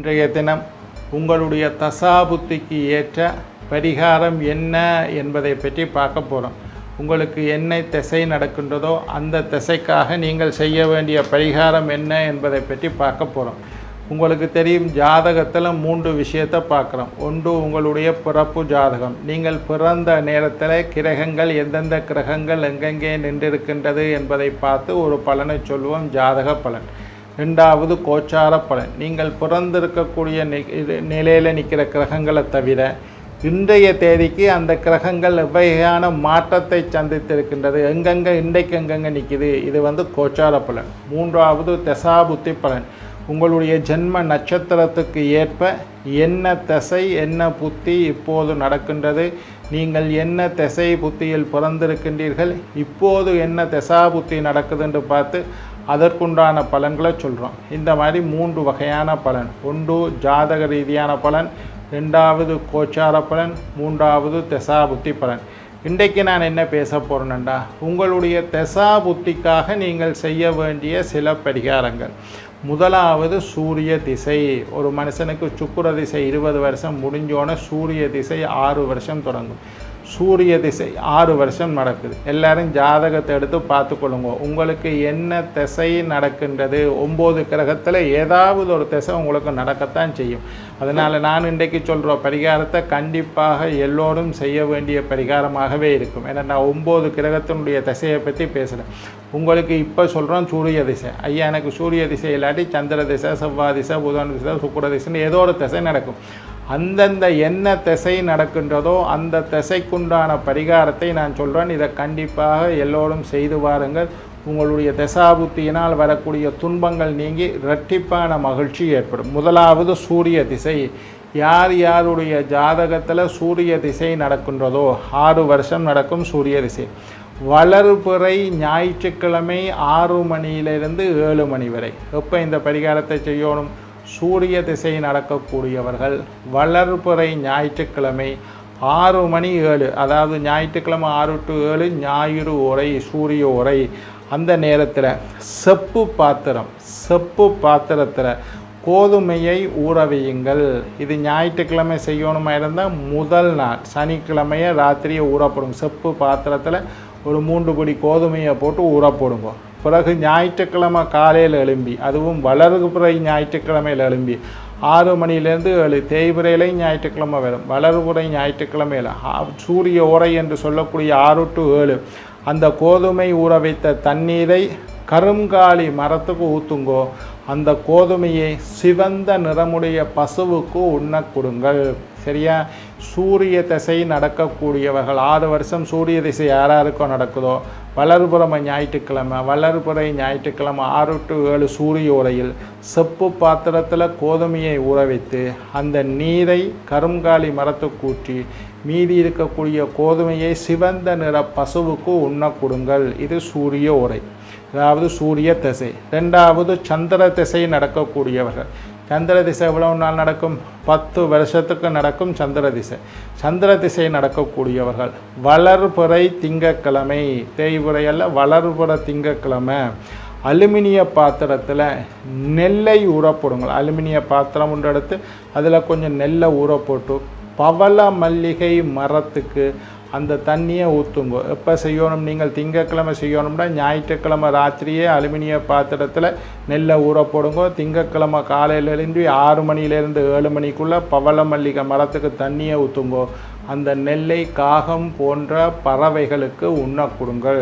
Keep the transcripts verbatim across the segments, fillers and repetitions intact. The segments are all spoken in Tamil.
இன்றைய தினம் உங்களுடைய தசாபுத்திக்கு ஏற்ற பரிகாரம் என்ன என்பதை பற்றி பார்க்க போகிறோம். உங்களுக்கு என்ன திசை நடக்கின்றதோ அந்த திசைக்காக நீங்கள் செய்ய வேண்டிய பரிகாரம் என்ன என்பதை பற்றி பார்க்க போகிறோம். உங்களுக்கு தெரியும், ஜாதகத்தில் மூன்று விஷயத்தை பார்க்குறோம். ஒன்று உங்களுடைய பிறப்பு ஜாதகம். நீங்கள் பிறந்த நேரத்தில் கிரகங்கள் எந்தெந்த கிரகங்கள் எங்கெங்கே நின்றிருக்கின்றது என்பதை பார்த்து ஒரு பலனை சொல்லுவோம், ஜாதக பலன். ரெண்டாவது கோச்சார பலன். நீங்கள் பிறந்திருக்கக்கூடிய நிலையில் நிற்கிற கிரகங்களை தவிர இன்றைய தேதிக்கு அந்த கிரகங்கள் எவ்வகையான மாற்றத்தை சந்தித்திருக்கின்றது, எங்கெங்கே இன்றைக்கு எங்கெங்கே நிற்கிது, இது வந்து கோச்சார பலன். மூன்றாவது தசாபுத்தி பலன். உங்களுடைய ஜென்ம நட்சத்திரத்துக்கு ஏற்ப என்ன திசை என்ன புத்தி இப்போது நடக்கின்றது, நீங்கள் என்ன திசை புத்தியில் பிறந்திருக்கின்றீர்கள், இப்போது என்ன தசா புத்தி நடக்குதுன்னு பார்த்து அதற்குண்டான பலன்களை சொல்கிறோம். இந்த மாதிரி மூன்று வகையான பலன். ஒன்று ஜாதக ரீதியான பலன், ரெண்டாவது கோச்சார பலன், மூன்றாவது தசா புத்தி பலன். இன்றைக்கு நான் என்ன பேச போகிறேன்னா, உங்களுடைய தசா புத்திக்காக நீங்கள் செய்ய வேண்டிய சில பரிகாரங்கள். முதலாவது சூரிய திசை. ஒரு மனுஷனுக்கு சுக்கிர திசை இருபது வருஷம் முடிஞ்சோன்னே சூரிய திசை ஆறு வருஷம் தொடங்கும். சூரிய திசை ஆறு வருஷம் நடக்குது. எல்லாரும் ஜாதகத்தை எடுத்து பார்த்துக்கொள்ளுங்க. உங்களுக்கு என்ன திசை நடக்கின்றது, ஒம்பது கிரகத்தில் ஏதாவது ஒரு திசை உங்களுக்கு நடக்கத்தான் செய்யும். அதனால் நான் இன்றைக்கு சொல்கிற பரிகாரத்தை கண்டிப்பாக எல்லோரும் செய்ய வேண்டிய பரிகாரமாகவே இருக்கும். ஏன்னா நான் ஒம்பது கிரகத்தினுடைய திசையை பற்றி பேசுகிறேன். உங்களுக்கு இப்போ சொல்கிறோம் சூரிய திசை. ஐயா எனக்கு சூரிய திசை இல்லாட்டி சந்திர திசை, செவ்வாய் திசை, புதன் திசை, சுக்கிர திசைன்னு ஏதோ ஒரு திசை நடக்கும். அந்தந்த என்ன திசை நடக்கின்றதோ அந்த திசைக்குண்டான பரிகாரத்தை நான் சொல்கிறேன். இதை கண்டிப்பாக எல்லோரும் செய்து வாருங்கள். உங்களுடைய தசாபுத்தியினால் வரக்கூடிய துன்பங்கள் நீங்கி இரட்டிப்பான மகிழ்ச்சி ஏற்படும். முதலாவது சூரிய திசை. யார் யாருடைய ஜாதகத்தில் சூரிய திசை நடக்கின்றதோ ஆறு வருஷம் நடக்கும் சூரிய திசை. வளர்பிறை ஞாயிற்றுக்கிழமை ஆறு மணியிலிருந்து ஏழு மணி வரை. எப்போ இந்த பரிகாரத்தை செய்யணும்? சூரிய திசை நடக்கக்கூடியவர்கள் வளர்பிறை ஞாயிற்றுக்கிழமை ஆறு மணி ஏழு, அதாவது ஞாயிற்றுக்கிழமை ஆறு டு ஏழு, ஞாயிறு உரை, சூரிய உரை. அந்த நேரத்தில் செப்பு பாத்திரம் செப்பு பாத்திரத்தில் கோதுமையை ஊற வையுங்கள். இது ஞாயிற்றுக்கிழமை செய்யணுமா இருந்தால் முதல் நாள் சனிக்கிழமையை ராத்திரியை ஊறப்படும். செப்பு பாத்திரத்தில் ஒரு மூன்று படி கோதுமையை போட்டு ஊற போடுங்க. பிறகு ஞாயிற்றுக்கிழமை காலையில் எழும்பி, அதுவும் வளர்பிறை ஞாயிற்றுக்கிழமையில் எழும்பி ஆறு மணிலேருந்து ஏழு, தேய்பிறையிலையும் ஞாயிற்றுக்கிழமை வரும், வளர்பிறை ஞாயிற்றுக்கிழமையில் சூரிய உரை என்று சொல்லக்கூடிய ஆறு டு ஏழு அந்த கோதுமை ஊற வைத்த தண்ணீரை கருங்காலி மரத்துக்கு ஊற்றுங்கோ. அந்த கோதுமையை சிவந்த நிறமுடைய பசுவுக்கு உண்ண கொடுங்கள். சரியா? சூரிய திசை நடக்கக்கூடியவர்கள் ஆறு வருஷம் சூரிய திசை யாராருக்கோ நடக்குதோ வளர்புறமை ஞாயிற்றுக்கிழமை வளர்புறை ஞாயிற்றுக்கிழமை ஆறு டு ஏழு சூரிய உரையில் செப்பு பாத்திரத்தில் கோதுமையை ஊற வைத்து அந்த நீரை கருங்காலி மரத்துக்கு ஊற்றி மீதி இருக்கக்கூடிய கோதுமையை சிவந்த நிற பசுவுக்கு உண்ண கொடுங்கள். இது சூரிய உரை, அதாவது சூரிய திசை. ரெண்டாவது சந்திர திசை நடக்கக்கூடியவர்கள். சந்திர திசை எவ்வளவு நாள் நடக்கும்? பத்து வருஷத்துக்கு நடக்கும் சந்திர திசை. சந்திர திசை நடக்கக்கூடியவர்கள் வளர்பிறை திங்கக்கிழமை, தேய்புறையல்ல வளர்பிறை திங்கக்கிழமை அலுமினிய பாத்திரத்தில் நெல்லை ஊற போடுங்கள். அலுமினிய பாத்திரம் ஒன்று எடுத்து அதில் கொஞ்சம் நெல்லை ஊற போட்டு பவள மல்லிகை மரத்துக்கு அந்த தண்ணியை ஊற்றுங்கோ. எப்போ செய்யணும்? நீங்கள் திங்கக்கிழமை செய்யணும்னா ஞாயிற்றுக்கிழமை ராத்திரியே அலுமினிய பாத்திரத்தில் நெல்லை ஊற போடுங்கோ. திங்கக்கிழமை காலையிலேருந்து ஆறு மணிலேருந்து ஏழு மணிக்குள்ளே பவள மல்லிகை மரத்துக்கு தண்ணியை ஊற்றுங்கோ. அந்த நெல்லை காகம் போன்ற பறவைகளுக்கு உண்ண கொடுங்கள்.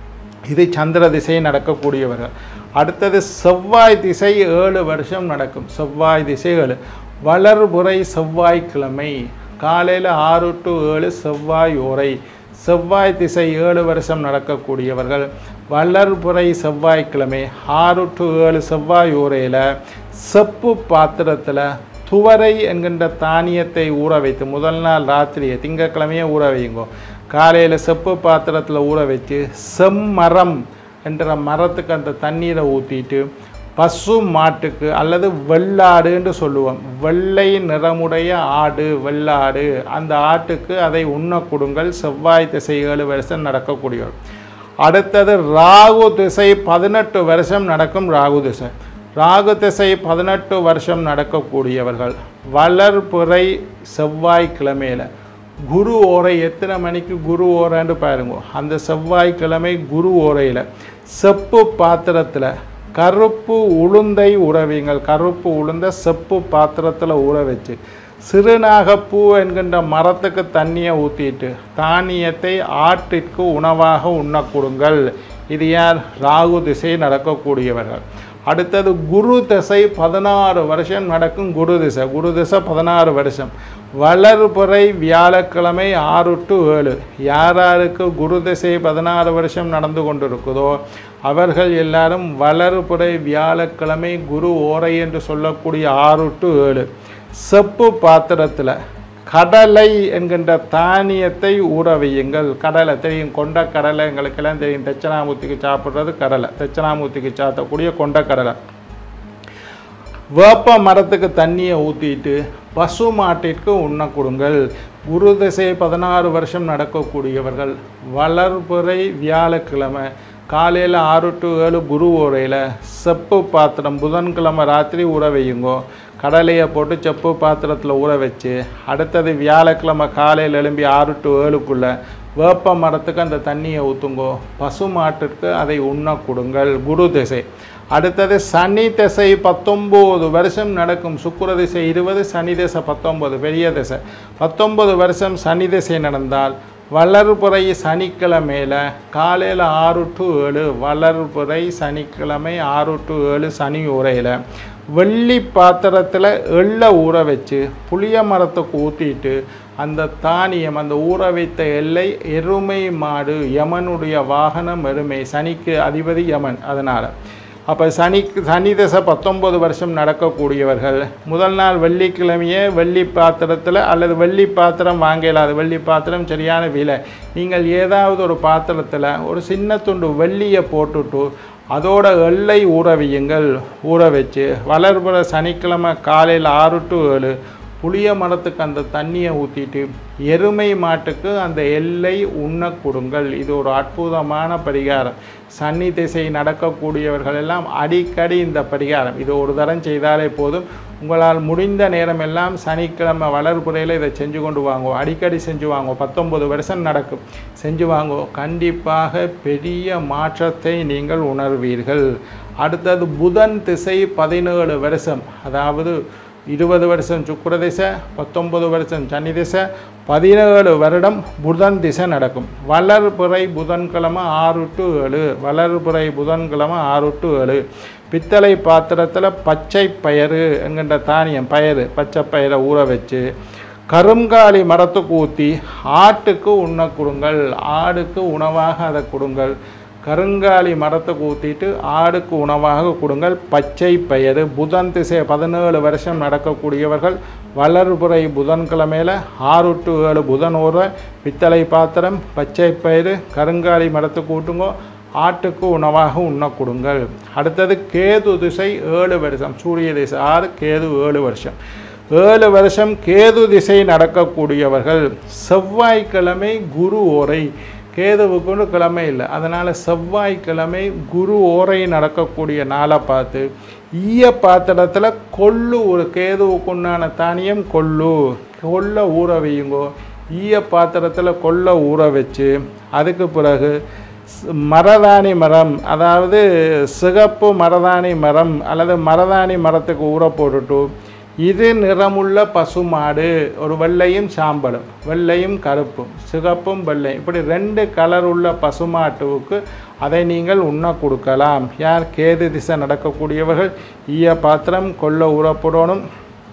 இது சந்திர திசை நடக்கக்கூடியவர்கள். அடுத்தது செவ்வாய் திசை ஏழு வருஷம் நடக்கும். செவ்வாய் திசை ஏழு வளர்புறை செவ்வாய்க்கிழமை காலையில் ஆறு டு ஏழு செவ்வாய் உரை. செவ்வாய் திசை ஏழு வருஷம் நடக்கக்கூடியவர்கள் வளர்புறை செவ்வாய்க்கிழமை ஆறு டு ஏழு செவ்வாய் உரையில் செப்பு பாத்திரத்தில் துவரை என்கின்ற தானியத்தை ஊற வைத்து முதல் நாள் ராத்திரியை திங்கக்கிழமையே ஊற வையுங்கோ. காலையில் செப்பு பாத்திரத்தில் ஊற வச்சு செம்மரம் என்ற மரத்துக்கு அந்த தண்ணீரை ஊற்றிட்டு பசு மாட்டுக்கு அல்லது வெள்ளாடுன்னு சொல்லுவோம், வெள்ளை நிறமுடைய ஆடு வெள்ளாடு, அந்த ஆட்டுக்கு அதை உண்ண கொடுங்கள். செவ்வாய் திசை ஏழு வருஷம் நடக்கக்கூடியவர். அடுத்தது ராகு திசை பதினெட்டு வருஷம் நடக்கும் ராகு திசை. ராகு திசை பதினெட்டு வருஷம் நடக்கக்கூடியவர்கள் வளர்பிறை செவ்வாய்க்கிழமையில் குரு ஓரை எத்தனை மணிக்கு குரு ஓரைன்னு பாருங்க. அந்த செவ்வாய்க்கிழமை குரு ஓரையில் செப்பு பாத்திரத்தில் கருப்பு உளுந்தை உறவிங்கள். கருப்பு உளுந்த செப்பு பாத்திரத்தில் ஊற வச்சு சிறுநாகப்பூ என்கின்ற மரத்துக்கு தண்ணியை ஊற்றிட்டு தானியத்தை ஆட்டிற்கு உணவாக உண்ண கொடுங்கள். இது யார்? ராகு திசை நடக்கக்கூடியவர்கள். அடுத்தது குரு திசை பதினாறு வருஷம் நடக்கும். குரு திசை குரு திசை பதினாறு வருஷம் வளர்பிறை வியாழக்கிழமை ஆறு டு ஏழு. யார் யாருக்கு குரு திசை பதினாறு வருஷம் நடந்து கொண்டிருக்குதோ அவர்கள் எல்லாரும் வளர்பிறை வியாழக்கிழமை குரு ஓரை என்று சொல்லக்கூடிய ஆறு டு ஏழு செப்பு பாத்திரத்தில் கடலை என்கின்ற தானியத்தை ஊற வையுங்கள். கடலை தெரியும், கொண்ட கடலை எங்களுக்கெல்லாம் தெரியும். தட்சணாமூர்த்திக்கு சாப்பிட்றது கடலை. தட்சணாமூர்த்திக்கு சாத்தக்கூடிய கொண்ட கடலை. வேப்ப மரத்துக்கு தண்ணியை ஊற்றிட்டு பசு மாட்டிற்கு உண்ண கொடுங்கள். குரு திசை பதினாறு வருஷம் நடக்கக்கூடியவர்கள் வளர்பிறை வியாழக்கிழமை காலையில் ஆறு டு ஏழு குரு ஓரையில் செப்பு பாத்திரம் புதன்கிழமை ராத்திரி ஊற வையுங்கோ. கடலையை போட்டு செப்பு பாத்திரத்தில் ஊற வச்சு அடுத்தது வியாழக்கிழமை காலையில் எழும்பி ஆறு டு ஏழுக்குள்ளே வேப்ப மரத்துக்கு அந்த தண்ணியை ஊற்றுங்கோ. பசு மாட்டிற்கு அதை உண்ண கொடுங்கள். குரு திசை. அடுத்தது சனி திசை பத்தொம்போது வருஷம் நடக்கும். சுக்கிர திசை இருபது, சனி திசை பத்தொம்பது, பெரிய திசை. பத்தொம்பது வருஷம் சனி திசை நடந்தால் வளர்பிறை சனிக்கிழமையில் காலையில் ஆறு டு ஏழு வளர்பிறை சனிக்கிழமை ஆறு டு ஏழு சனி உரையில் வெள்ளி பாத்திரத்தில் எள்ளை ஊற வச்சு புளிய மரத்துக்கு ஊற்றிட்டு அந்த தானியம் அந்த ஊற வைத்த எல்லை எருமை மாடு யமனுடைய வாகனம் எருமை. சனிக்கு அதிபதி யமன். அதனால் அப்போ சனிக்கு சனி தசை பத்தொம்பது வருஷம் நடக்கக்கூடியவர்கள் முதல் நாள் வெள்ளிக்கிழமையே வெள்ளி பாத்திரத்தில் அல்லது வெள்ளி பாத்திரம் வாங்கலாது. வெள்ளி பாத்திரம் சரியான விலை. நீங்கள் ஏதாவது ஒரு பாத்திரத்தில் ஒரு சின்ன துண்டு வெள்ளியை போட்டுட்டு அதோட எல்லை ஊற வையுங்கள். ஊற வச்சு வளர்பிறை சனிக்கிழமை காலையில் ஆறு டு ஏழு புளிய மரத்துக்கு அந்த தண்ணியை ஊற்றிட்டு எருமை மாட்டுக்கு அந்த எல்லை உண்ண கொடுங்கள். இது ஒரு அற்புதமான பரிகாரம். சனி திசை நடக்கக்கூடியவர்கள் எல்லாம் அடிக்கடி இந்த பரிகாரம் இது ஒரு தரம் செய்தாலே போதும். உங்களால் முடிந்த நேரம் எல்லாம் சனிக்கிழமை வளர்பிறையில் இதை செஞ்சு கொண்டு வாங்கோ. அடிக்கடி செஞ்சு வாங்கோ. பத்தொம்பது வருஷம் நடக்கும். செஞ்சு வாங்கோ. கண்டிப்பாக பெரிய மாற்றத்தை நீங்கள் உணர்வீர்கள். அடுத்தது புதன் திசை பதினேழு வருஷம், அதாவது இருபது வருஷம் சுக்கிர திசை, பத்தொன்பது வருஷம் சனி திசை, பதினேழு வருடம் புதன் திசை நடக்கும். வளர்பிறை புதன்கிழமை ஆறு டு ஏழு வளர்பிறை புதன்கிழமை ஆறு டு ஏழு பித்தளை பாத்திரத்தில் பச்சை பயிறு என்கின்ற தானியம் பயிறு பச்சை பயிரை ஊற வச்சு கருங்காலி மரத்துக்கு ஊற்றி ஆட்டுக்கு உண்ண கொடுங்கள். ஆடுக்கு உணவாக அதை கொடுங்கள். கருங்காலி மரத்துக்கு ஊற்றிட்டு ஆடுக்கு உணவாக கொடுங்கள். பச்சை பயிறு புதன் திசை பதினேழு வருஷம் நடக்கக்கூடியவர்கள் வளர்பிறை புதன்கிழமையில் ஆறு டு ஏழு புதன் ஊற பித்தளை பாத்திரம் பச்சை பயிறு கருங்காலி மரத்துக்கு ஊட்டுங்கோ. ஆட்டுக்கு உணவாக உண்ண கொடுங்கள். அடுத்தது கேது திசை ஏழு வருஷம். சூரிய திசை ஆறு, கேது ஏழு வருஷம். ஏழு வருஷம் கேது திசை நடக்கக்கூடியவர்கள் செவ்வாய்க்கிழமை குரு ஓரை. கேதுவுக்குன்னு கிழமை இல்லை. அதனால் செவ்வாய்க்கிழமை குரு ஓரை நடக்கக்கூடிய நாளை பார்த்து ஈய பாத்திரத்தில் கொள்ளு ஒரு கேதுவுக்குண்டான தானியம் கொள்ளு கொள்ளை ஊற வையுங்கோ. ஈய பாத்திரத்தில் கொள்ளை ஊற வச்சு அதுக்கு பிறகு மரதாணி மரம், அதாவது சிகப்பு மரதாணி மரம் அல்லது மரதாணி மரத்துக்கு ஊற போட்டுட்டு இது நிறமுள்ள பசுமாடு ஒரு வெள்ளையும் சாம்பலும் வெள்ளையும் கருப்பும் சிகப்பும் வெள்ளையும் இப்படி ரெண்டு கலர் உள்ள பசுமாட்டுவுக்கு அதை நீங்கள் உண்ண கொடுக்கலாம். யார்? கேது திசை நடக்கக்கூடியவர்கள் ஈய பாத்திரம் கொள்ள ஊறப்படணும்.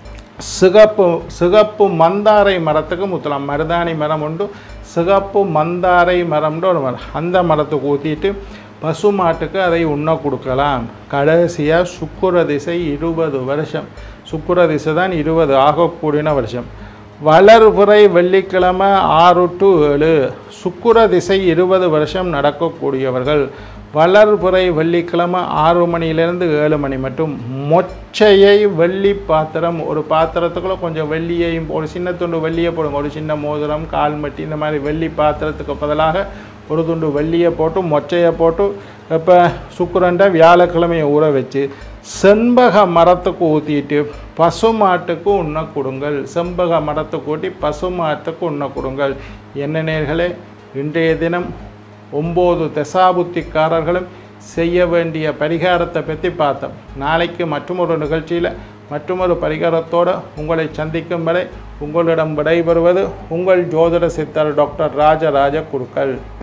சிகப்பு சிகப்பு மந்தாரை மரத்துக்கு முத்தலாம். மருதாணி மரம் உண்டு. சிகப்பு மந்தாரை மரம்னு ஒரு மரம். அந்த மரத்துக்கு ஊற்றிட்டு பசுமாட்டுக்கு அதை உண்ண கொடுக்கலாம். கடைசியாக சுக்கிர திசை இருபது வருஷம். சுக்கிர திசை தான் இருபது ஆகக்கூடிய வருஷம். வளர்பிறை வெள்ளிக்கிழமை ஆறு டு ஏழு சுக்கிர திசை இருபது வருஷம் நடக்கக்கூடியவர்கள் வளர்பிறை வெள்ளிக்கிழமை ஆறு மணியிலேருந்து ஏழு மணி மட்டும் மொச்சையை வெள்ளி பாத்திரம் ஒரு பாத்திரத்துக்குள்ளே கொஞ்சம் வெள்ளியையும் ஒரு சின்ன துண்டு வெள்ளியை போடுங்க. ஒரு சின்ன மோதிரம் கால்மட்டி இந்த மாதிரி வெள்ளி பாத்திரத்துக்கு பதிலாக ஒரு துண்டு வெள்ளியை போட்டு மொச்சையை போட்டு இப்போ சுக்கிரன்ட வியாழக்கிழமையை ஊற வச்சு செண்பக மரத்துக்கு ஊற்றிட்டு பசுமாட்டுக்கு உண்ண கொடுங்கள். செண்பக மரத்துக்கு ஊட்டி பசுமாட்டுக்கு உண்ண கொடுங்கள். என்ன நேர்களே, இன்றைய தினம் ஒம்பது தசாபுத்திக்காரர்களும் செய்ய வேண்டிய பரிகாரத்தை பற்றி பார்த்தோம். நாளைக்கு மற்றொரு நிகழ்ச்சியில் மற்றொரு பரிகாரத்தோடு உங்களை சந்திக்கும் வரை உங்களிடம் விடைபெறுவது உங்கள் ஜோதிட சித்தர் டாக்டர் ராஜராஜ குருக்கள்.